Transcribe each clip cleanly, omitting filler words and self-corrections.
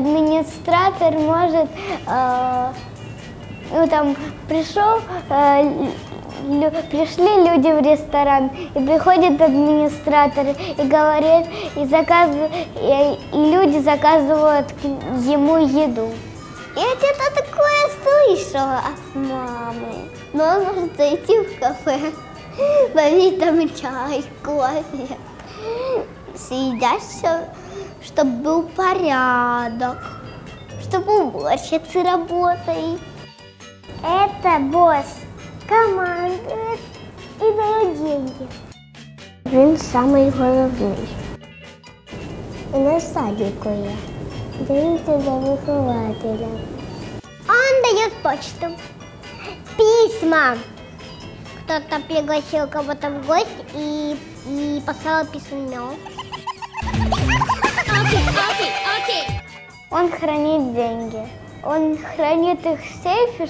администратор может, пришли люди в ресторан, и приходит администратор и говорит, и люди заказывают ему еду. Я где-то такое слышала от мамы. Мама может зайти в кафе, попить там чай, кофе, съедать все, чтобы был порядок, чтобы уборщицы работали. Это босс командует і дає деньги. Він самий головний. І на садику є. Дивіться за вихователем. Он дает почту, письма. Кто-то пригласил кого-то в гости и послал письмо. Он хранит деньги. Он хранит их в сейфе,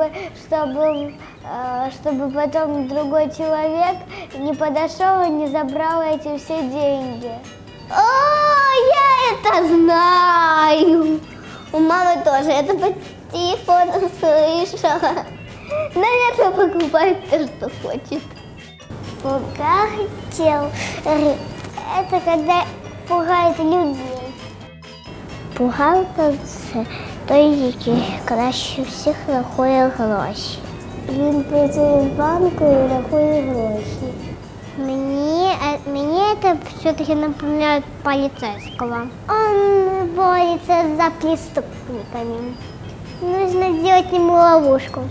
чтобы потом другой человек не подошел и не забрал эти все деньги. О, я это знаю. У мамы тоже это по телефону слышала. Наверное, покупает то, что хочет. Бухгалтер – это когда пугает людей. Бухгалтер – це той, який краще всіх рахує гроші. Він працює в банку і рахує гроші. Мне это все-таки напоминает полицейского. Он борется за преступниками. Нужно сделать ему ловушку.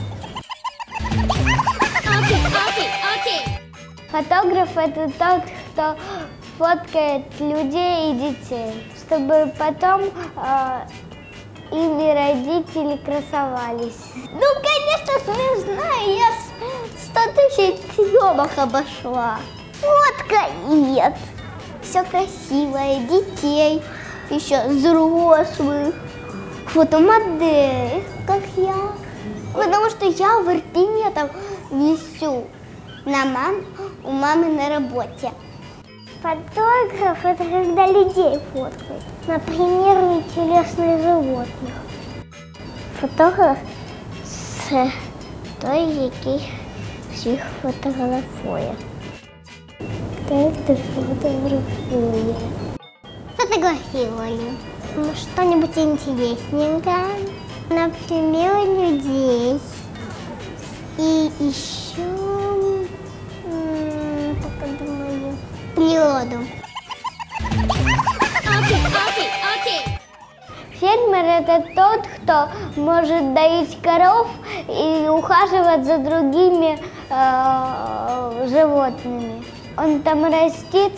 Фотограф – это тот, кто фоткает людей и детей, чтобы потом ими родители красовались. Ну, конечно, смешная. Я 100 000 съемок обошла. Фотка нет. Все красивое, детей, еще взрослых, фотомодель, как я. Потому что я в Ирпене там висю у мамы на работе. Фотограф – это когда людей фоткают, например, интересных животных. Фотограф – це той, який всіх фотографує. Той, хто фотографує. Фотографирую. Что-нибудь интересненькое. Например, людей. И еще, пока думаю, природу. Фермер – это тот, кто может доить коров и ухаживать за другими животными. Он там растит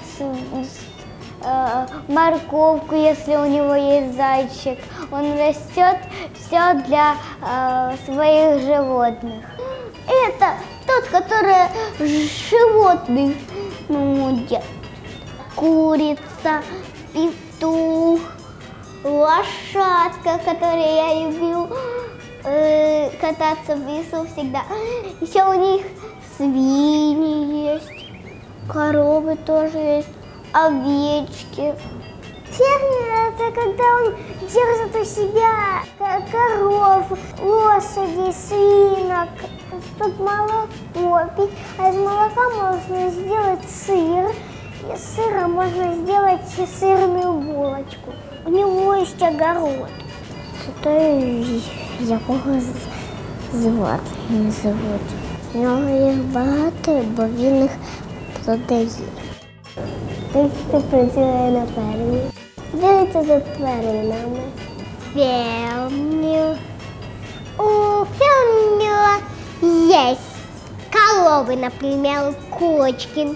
морковку, если у него есть зайчик. Он растет все для своих животных. Это тот, который животный. Ну, курица, петух, лошадка, которой я любил кататься в лесу всегда. Еще у них свиньи есть, коровы тоже есть, овечки. Фермер – это когда он держит у себя коров, лошадей, свинок, чтобы молоко пить. А из молока можно сделать сыр, из сыра можно сделать сырную булочку. У него есть огород. Це той, якого звати, не звуть. У нього їх багато, бо він їх продає. Той, хто працює на фермі, дивиться за тваринами. Фермер. У фермера есть коровы, например, курочки.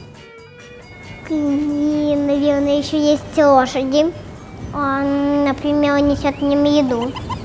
И, наверное, еще есть лошади. Он, например, несет им еду.